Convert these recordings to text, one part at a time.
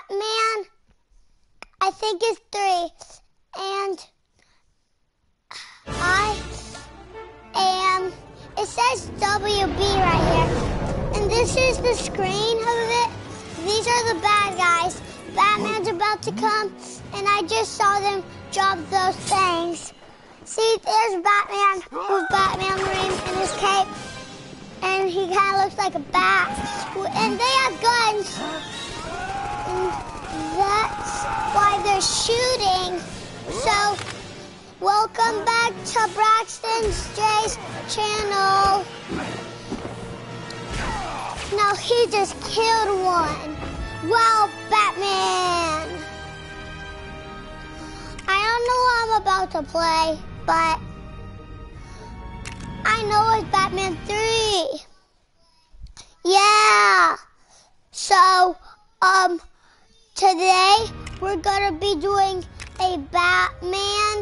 Batman, I think it's 3. And I am, it says WB right here. And this is the screen of it. These are the bad guys. Batman's about to come, and I just saw them drop those things. See, there's Batman with Batman ring and his cape. And he kind of looks like a bat. And they have guns. And that's why they're shooting. So, welcome back to Braxton's Jay's channel. Now he just killed one. Wow, Batman. I don't know what I'm about to play, but I know it's Batman 3. Yeah. So, today we're gonna be doing a Batman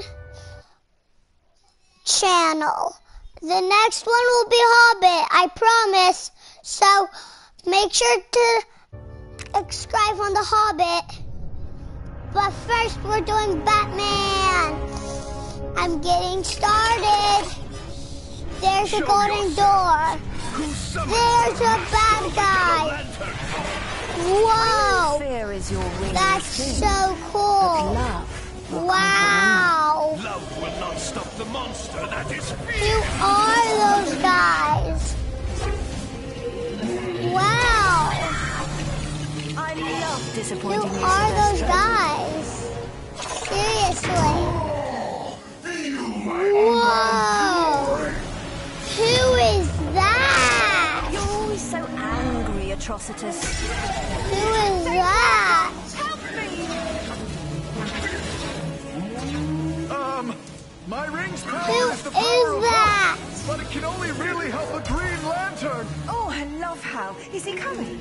channel. The next one will be Hobbit, I promise. So, make sure to subscribe on the Hobbit. But first, we're doing Batman. I'm getting started. There's a golden door. There's a bad guy. Whoa. That's so cool. Wow. Love will not stop the monster that is fear. Who are those guys? Wow. I love disappointing you. Who are those guys? Seriously. Whoa. Who is that? You're always so angry, Atrocitus. Who is that? My ring's power Who is the power of that? love, but it can only really help a Green Lantern. Oh, I love how. Is he coming?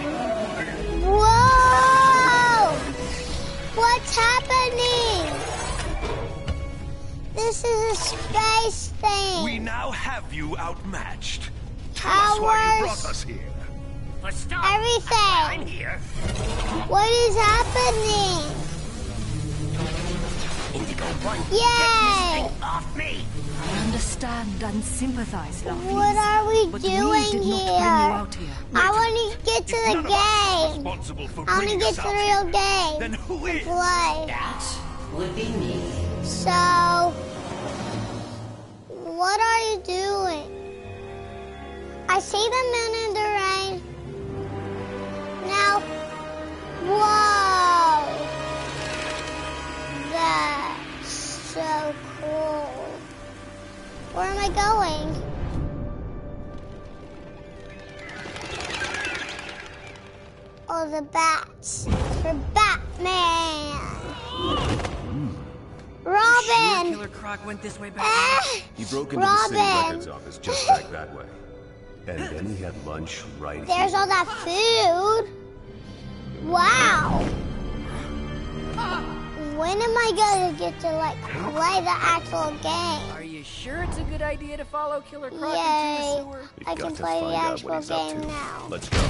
Whoa! What's happening? This is a space thing. We now have you outmatched. Tell us why you brought us here. For start, Everything. I'm here. What is happening? Indigo One, Yay! get this thing off me. I understand and sympathize, lovelies. What are we but doing we did not bring you here? out here. I want to get to If the none of us are game. responsible for I want to bringing get us to the out real here, game. then who and is? play. That would be me. So, what are you doing? I see the moon in the rain. Now, whoa! That's so cool. Where am I going? Oh, the bats. For Batman. Robin! Killer Croc went this way back. He broke into the city Robin! records office just back that way. And then he had lunch right There's here. all that food. Wow. When am I gonna get to like play the actual game? Are you sure it's a good idea to follow Killer Croc into Yay. the sewer? We've I got can to play the find out actual what he's up game to. now. Let's go.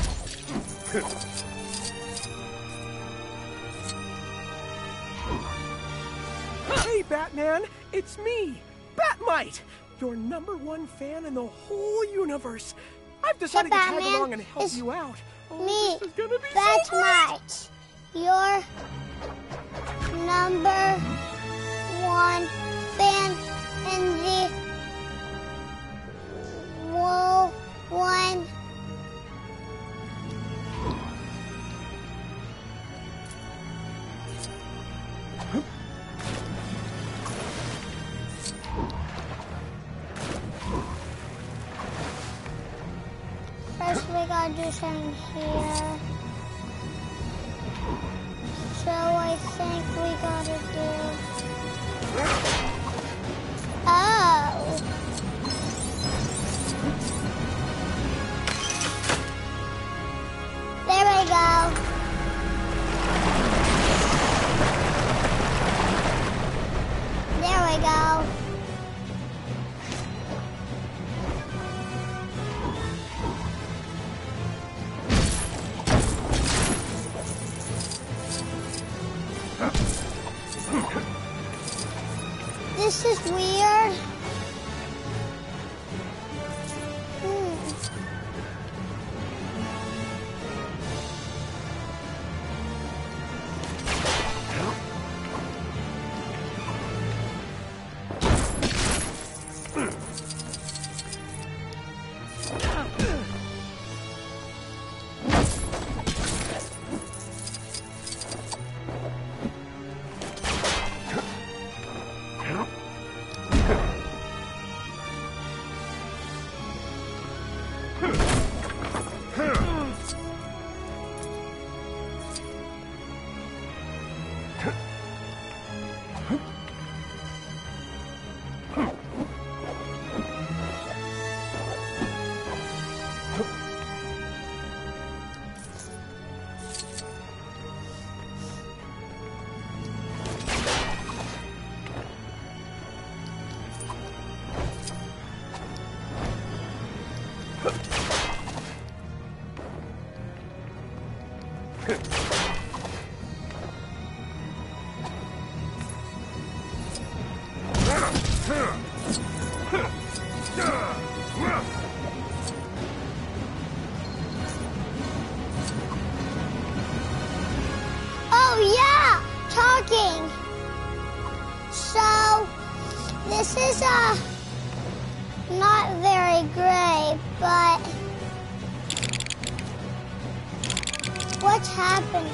Hey, Batman! It's me, Batmite! Your #1 fan in the whole universe. I've decided to tag Batman, along and help it's you out. Oh, Me, this is gonna be that's so great! Mite. Your #1 fan in the world. One. First, we gotta do something here. So I think we gotta do. Oh. There we go. There we go. This is weird. Oh yeah, talking. So this is not very great, but what's happening?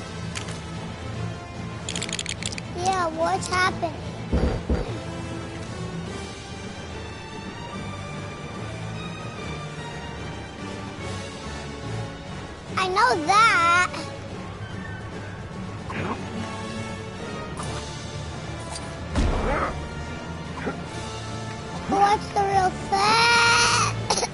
Yeah, what's happening? I know that. What's the real thing?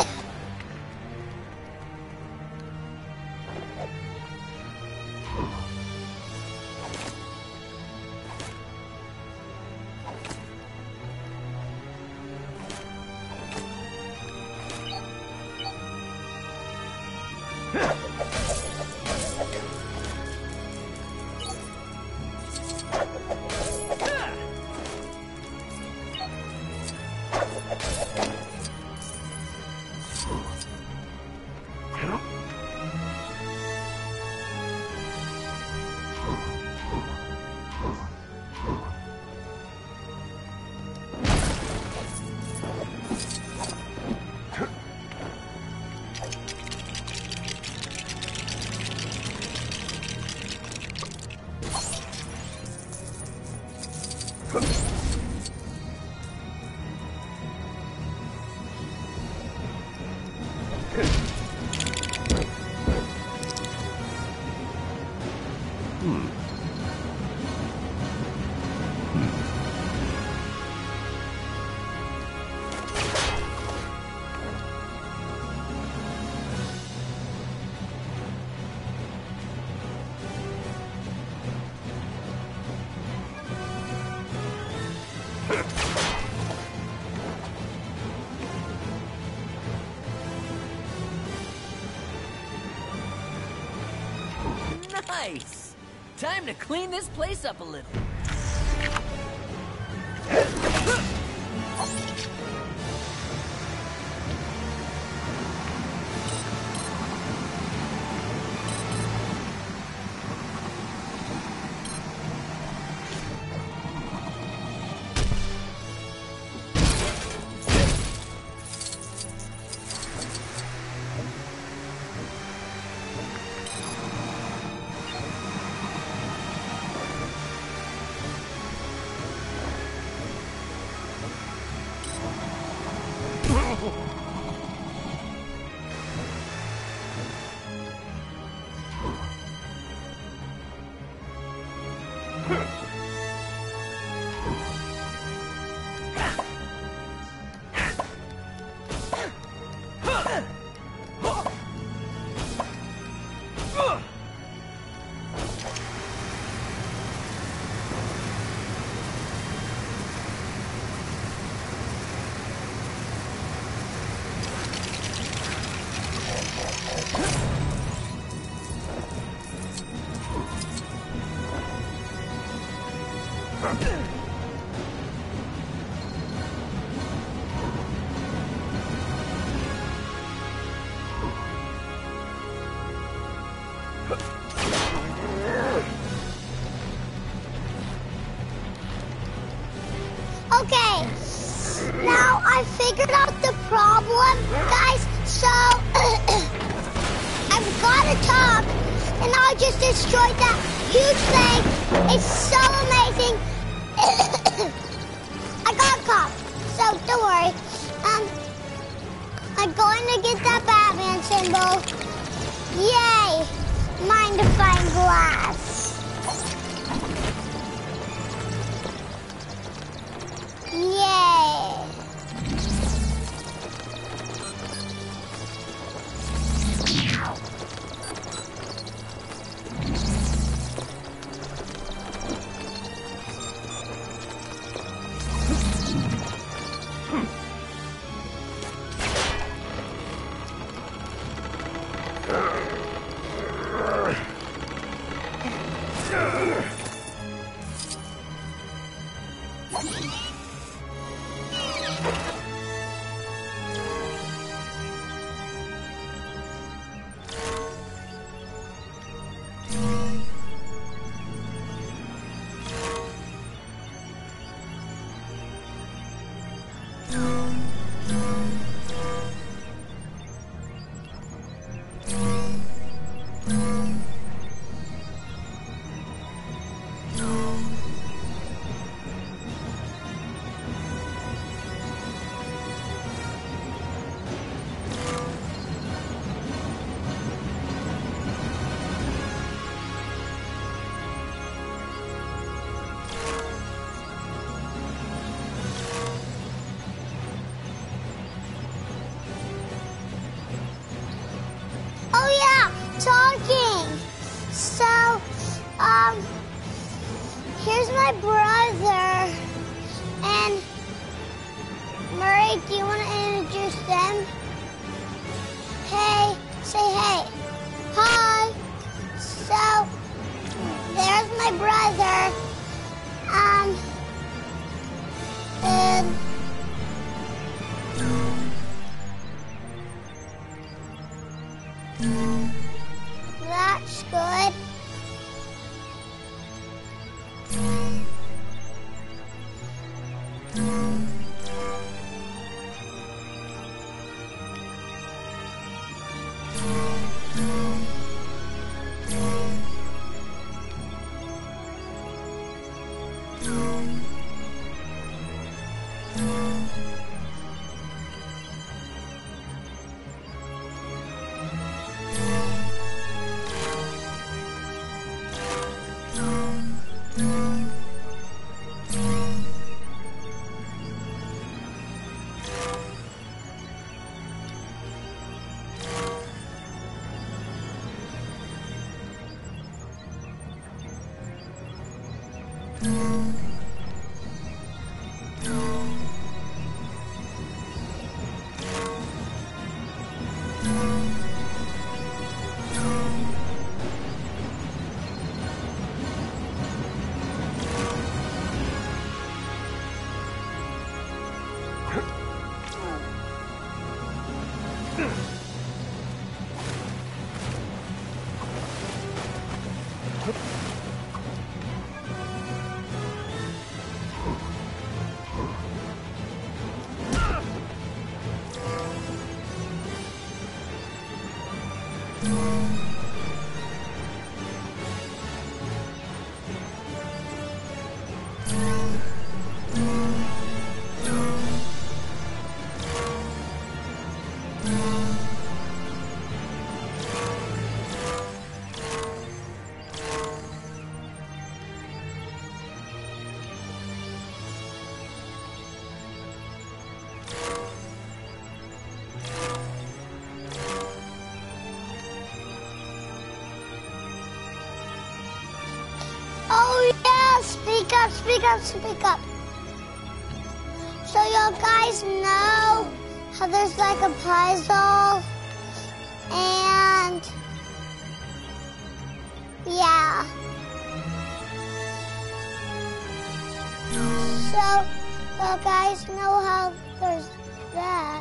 Nice! Time to clean this place up a little. Okay, now I figured out the problem, guys. So I've got to talk, and I just destroyed that huge thing. It's so amazing. I got caught, so don't worry. I'm going to get that Batman symbol. Yay! Magnifying glass. Yay! Talking. So, here's my brother. And Murray, do you want to introduce them? Hey, say hey. Hi. So, there's my brother. And that's good. Oh yeah, speak up, speak up, speak up. So you guys know how there's like a puzzle and yeah. So, the guys know how there's that.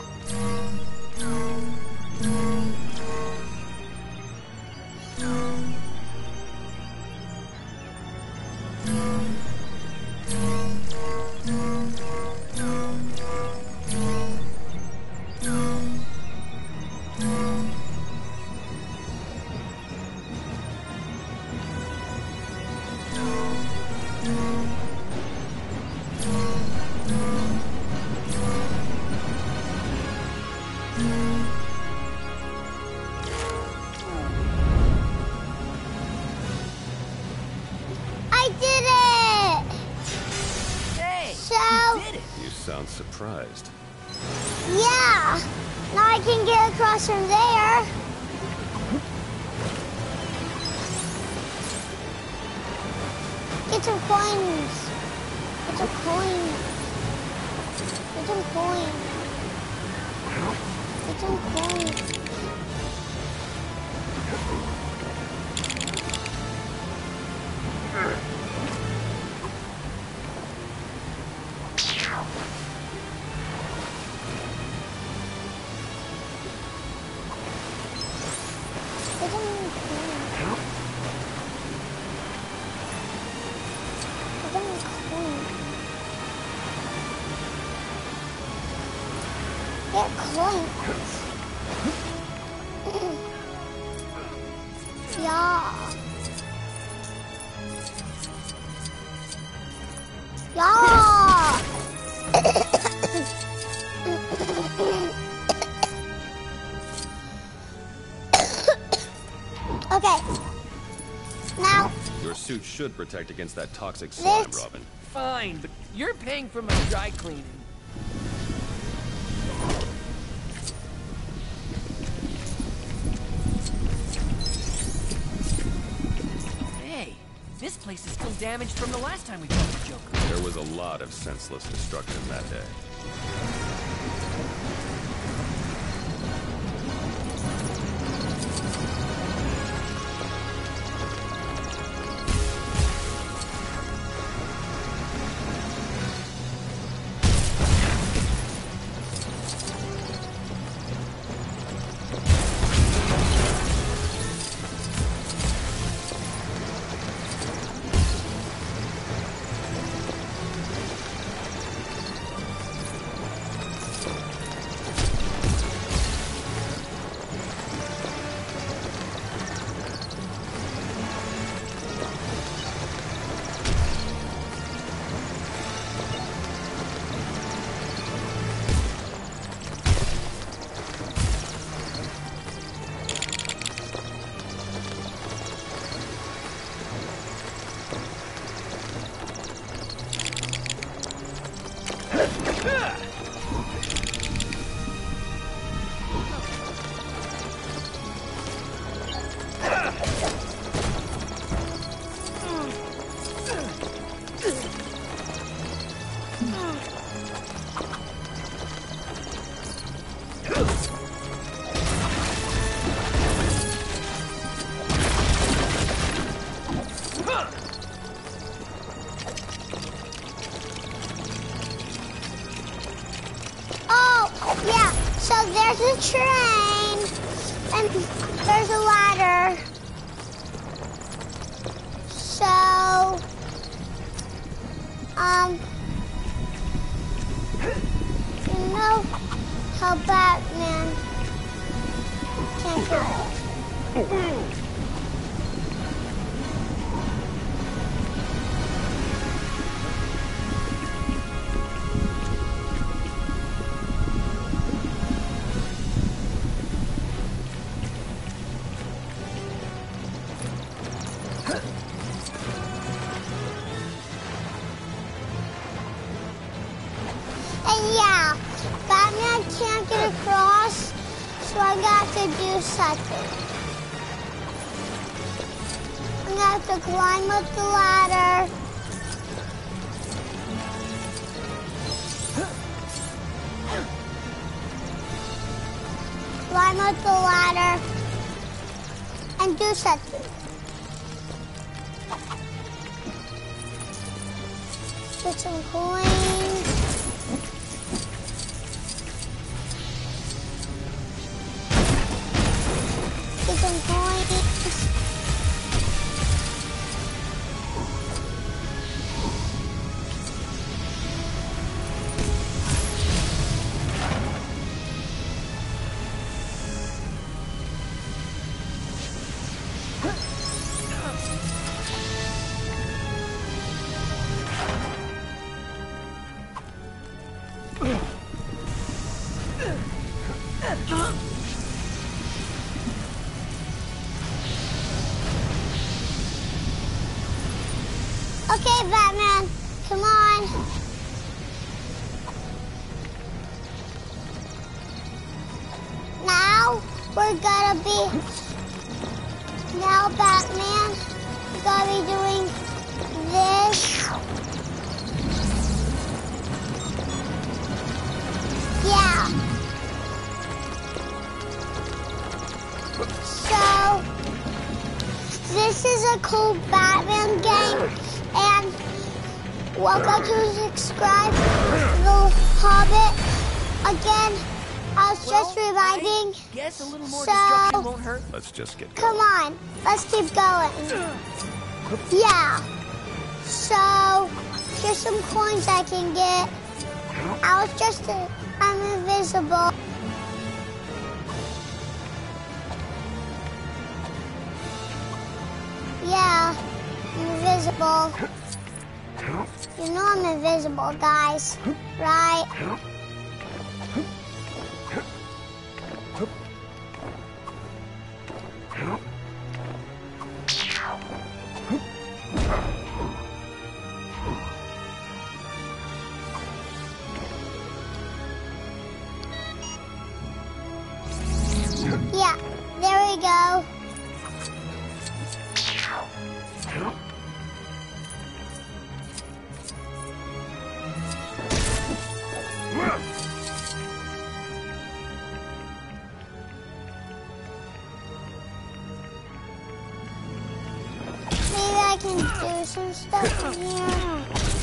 I did it! Hey, So, you did it. You sound surprised. yeah, now I can get across from there. Get some coins. Get some coins. Get some coins. Get some coins. Get some coins. Get some coins. Get coins. Yeah. Yeah. Okay. Now, Your suit should protect against that toxic slime, This- Robin. Fine, but you're paying for my dry cleaning. Hey, this place is still damaged from the last time we fought the Joker. There was a lot of senseless destruction that day. oh, yeah. So there's a train, and there's a ladder. So, you know how Batman can't get And yeah, Batman can't get across, so I got to do something. I'm gonna have to climb up the ladder. Climb up the ladder and do something. Get some coins. Okay, Batman, come on. Now we're gonna be. Now, Batman, we're gonna be doing this. Yeah. So, this is a cool Batman game, and welcome to subscribe The Hobbit. Again, I was just reminding. I guess a little more destruction won't hurt. Let's just get Come on, let's keep going. Yeah. So, here's some coins I can get. I'm invisible. Yeah, I'm invisible. You know I'm invisible, guys, right? Yeah, there we go. Maybe I can do some stuff in here.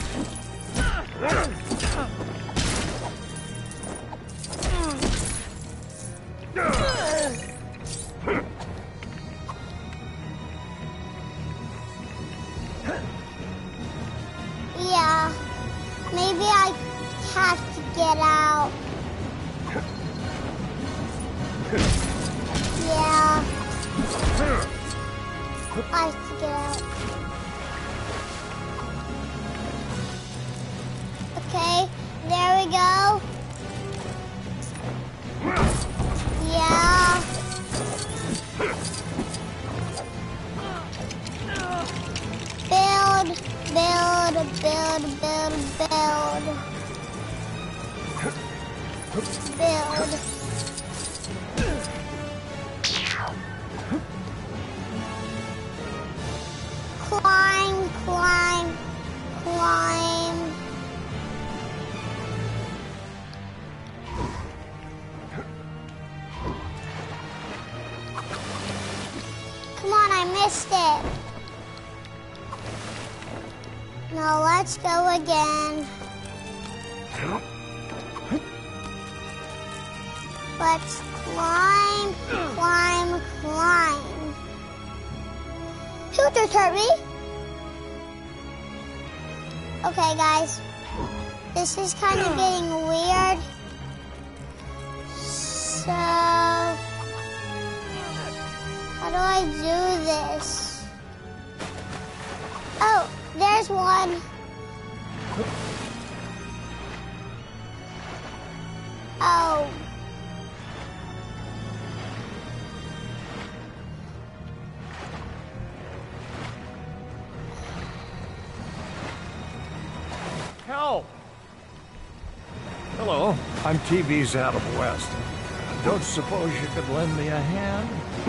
Yeah, maybe I have to get out. Yeah, I have to get out. Okay, there we go. Yeah. Build, build, build, build, build. Build. Climb, climb, climb. Come on, I missed it. Now let's go again. Let's climb, climb, climb. Who just hurt me? Okay, guys. This is kind of getting weird. So, how do I do this? Oh, there's one. Oh. Help! Hello, I'm TV's Adam West. Don't suppose you could lend me a hand?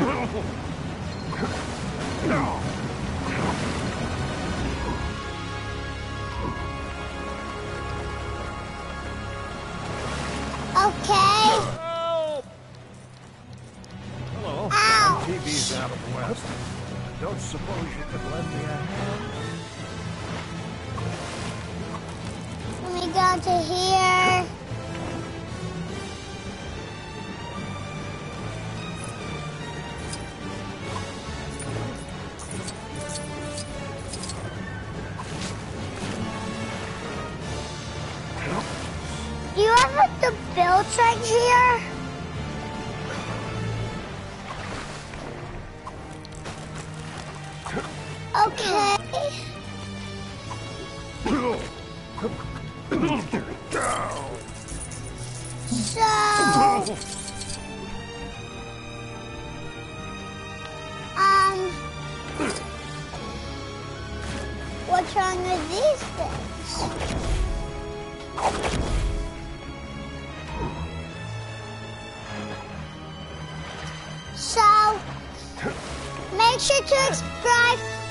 Okay. Help! Hello, Ow. I'm TV's Adam West. Don't suppose you could lend me a hand? Let me go to here. Do you have the builds right here? Okay. So, What's wrong with these things? So, make sure to subscribe,